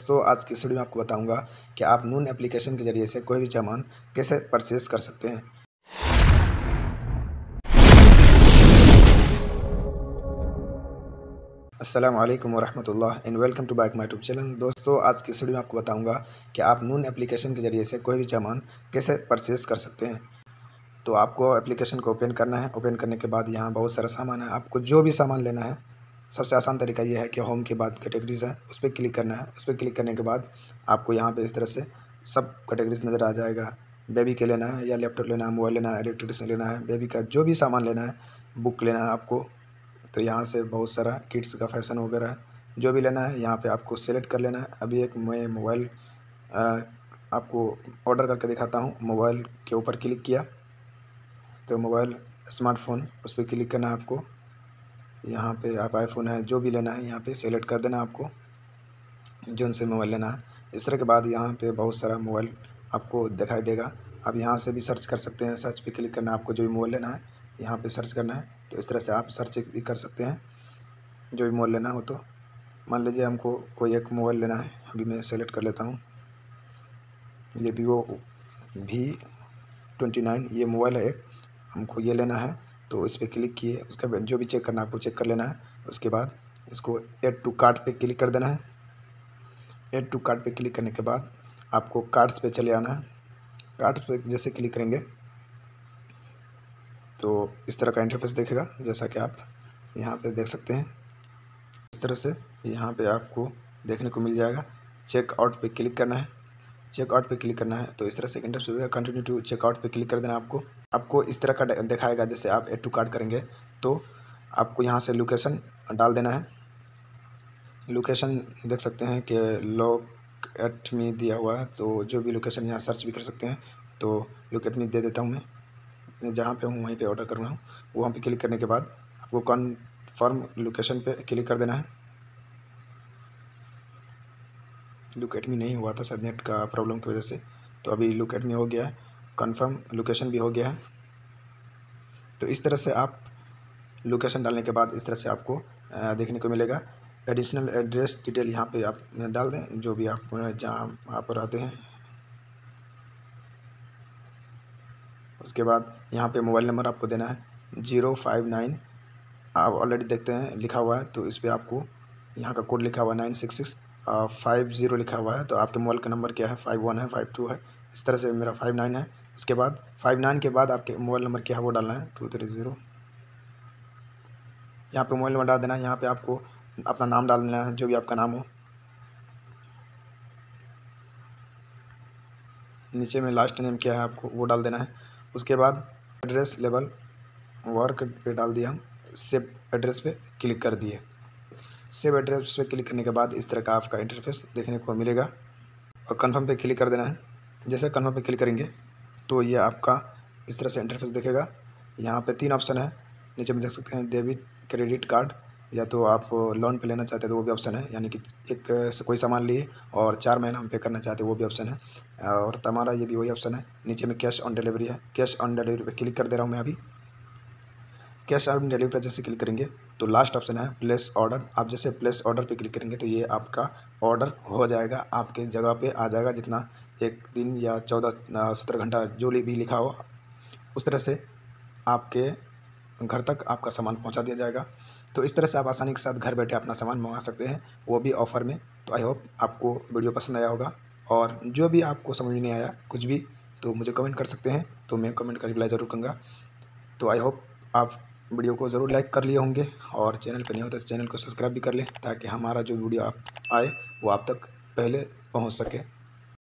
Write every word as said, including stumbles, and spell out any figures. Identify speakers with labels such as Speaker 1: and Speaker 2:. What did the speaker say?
Speaker 1: दोस्तों आज की इस वीडियो में आपको बताऊंगा कि आप नून एप्लीकेशन के जरिए से कोई भी सामान कैसे परचेज कर सकते हैं। अस्सलाम वालेकुम वरहमतुल्लाह and welcome to back my YouTube channel. दोस्तों आज की इस वीडियो में आपको बताऊंगा कि आप नून एप्लीकेशन के जरिए से कोई भी सामान कैसे परचेज कर सकते हैं। तो आपको एप्लीकेशन को ओपन करना है। ओपन करने के बाद यहाँ बहुत सारा सामान है, आपको जो भी सामान लेना है सबसे आसान तरीका ये है कि होम के बाद कैटेगरीज है उस पर क्लिक करना है। उस पर क्लिक करने के बाद आपको यहाँ पे इस तरह से सब कैटेगरीज नज़र आ जाएगा। बेबी के लेना है या लैपटॉप लेना है, मोबाइल लेना है, इलेक्ट्रिक लेना है, बेबी का जो भी सामान लेना है, बुक लेना है आपको, तो यहाँ से बहुत सारा किड्स का फैशन वगैरह है जो भी लेना है यहाँ पे आपको सेलेक्ट कर लेना है। अभी एक मैं मोबाइल आपको ऑर्डर करके दिखाता हूँ। मोबाइल के ऊपर क्लिक किया तो मोबाइल स्मार्टफोन उस पर क्लिक करना है आपको। यहाँ पे आप आईफोन है जो भी लेना है यहाँ पे सेलेक्ट कर देना आपको, जो उनसे मोबाइल लेना है। इस तरह के बाद यहाँ पे बहुत सारा मोबाइल आपको दिखाई देगा। आप यहाँ से भी सर्च कर सकते हैं। सर्च पे क्लिक करना है, आपको जो भी मोबाइल लेना है यहाँ पे सर्च करना है। तो इस तरह से आप सर्च भी कर सकते हैं जो भी मोबाइल लेना हो। तो मान लीजिए हमको कोई एक मोबाइल लेना है, अभी मैं सेलेक्ट कर लेता हूँ। ये वीवो वी ट्वेंटी नाइन ये मोबाइल है एक, हमको ये लेना है। तो इस पर क्लिक किए, उसका जो भी चेक करना है आपको चेक कर लेना है। उसके बाद इसको ऐड टू कार्ट पे क्लिक कर देना है। ऐड टू कार्ट पे क्लिक करने के बाद आपको कार्ड्स पे चले आना है। कार्ड्स पे जैसे क्लिक करेंगे तो इस तरह का इंटरफेस देखेगा, जैसा कि आप यहाँ पे देख सकते हैं। इस तरह से यहाँ पे आपको देखने को मिल जाएगा। चेकआउट पे क्लिक करना है। चेकआउट पे क्लिक करना है तो इस तरह से इंटरफेस देगा। कंटिन्यू टू चेकआउट पे क्लिक कर देना आपको। आपको इस तरह का दिखाएगा। जैसे आप ऐड टू कार्ट करेंगे तो आपको यहाँ से लोकेशन डाल देना है। लोकेशन देख सकते हैं कि लोक एट मी दिया हुआ है, तो जो भी लोकेशन यहाँ सर्च भी कर सकते हैं। तो लोक एट मी दे देता हूँ मैं मैं जहाँ पे हूँ वहीं पे ऑर्डर कर रहा हूँ। वहाँ पे क्लिक करने के बाद आपको कन्फर्म लोकेशन पे क्लिक कर देना है। लुक एट मी नहीं हुआ था शायद नेट का प्रॉब्लम की वजह से, तो अभी लुक एट मी हो गया है, कन्फर्म लोकेशन भी हो गया है। तो इस तरह से आप लोकेशन डालने के बाद इस तरह से आपको देखने को मिलेगा। एडिशनल एड्रेस डिटेल यहाँ पे आप डाल दें, जो भी आप जहाँ आप रहते हैं। उसके बाद यहाँ पे मोबाइल नंबर आपको देना है जीरो फाइव नाइन, आप ऑलरेडी देखते हैं लिखा हुआ है। तो इस पर आपको यहाँ का कोड लिखा हुआ है nine six six five zero लिखा हुआ है। तो आपके मोबाइल का नंबर क्या है, फाइव वन है, फाइव टू है। इस तरह से मेरा फाइव नाइन है। इसके बाद फाइव नाइन के बाद आपके मोबाइल नंबर क्या है वो डालना है, टू थ्री ज़ीरो। यहाँ पे मोबाइल नंबर डाल देना है। यहाँ पे आपको अपना नाम डाल देना है, जो भी आपका नाम हो। नीचे में लास्ट नेम क्या है आपको वो डाल देना है। उसके बाद एड्रेस लेवल वर्क पे डाल दिया हम। सेव एड्रेस पे क्लिक कर दिए। सेव एड्रेस पे क्लिक करने के बाद इस तरह का आपका इंटरफेस देखने को मिलेगा और कन्फर्म पे क्लिक कर देना है। जैसे कन्फर्म पे क्लिक करेंगे तो ये आपका इस तरह से इंटरफेस दिखेगा। यहाँ पे तीन ऑप्शन है, नीचे में देख सकते हैं डेबिट क्रेडिट कार्ड, या तो आप लोन पे लेना चाहते हैं तो वो भी ऑप्शन है, यानी कि एक कोई सामान लिए और चार महीना हम पे करना चाहते हैं वो भी ऑप्शन है। और हमारा ये भी वही ऑप्शन है। नीचे में कैश ऑन डिलीवरी है, कैश ऑन डिलीवरी पे क्लिक कर दे रहा हूँ मैं अभी। कैश ऑन डिलीवरी पर जैसे क्लिक करेंगे तो लास्ट ऑप्शन है प्लेस ऑर्डर। आप जैसे प्लेस ऑर्डर पे क्लिक करेंगे तो ये आपका ऑर्डर हो जाएगा, आपके जगह पे आ जाएगा। जितना एक दिन या चौदह सत्रह घंटा जो भी लिखा हो उस तरह से आपके घर तक आपका सामान पहुंचा दिया जाएगा। तो इस तरह से आप आसानी के साथ घर बैठे अपना सामान मंगा सकते हैं, वो भी ऑफ़र में। तो आई होप आपको वीडियो पसंद आया होगा, और जो भी आपको समझ में नहीं आया कुछ भी तो मुझे कमेंट कर सकते हैं, तो मैं कमेंट का रिप्लाई ज़रूर करूँगा। तो आई होप आप वीडियो को ज़रूर लाइक कर लिए होंगे, और चैनल पर नहीं हो तो चैनल को सब्सक्राइब भी कर लें, ताकि हमारा जो वीडियो आप आए वो आप तक पहले पहुँच सके।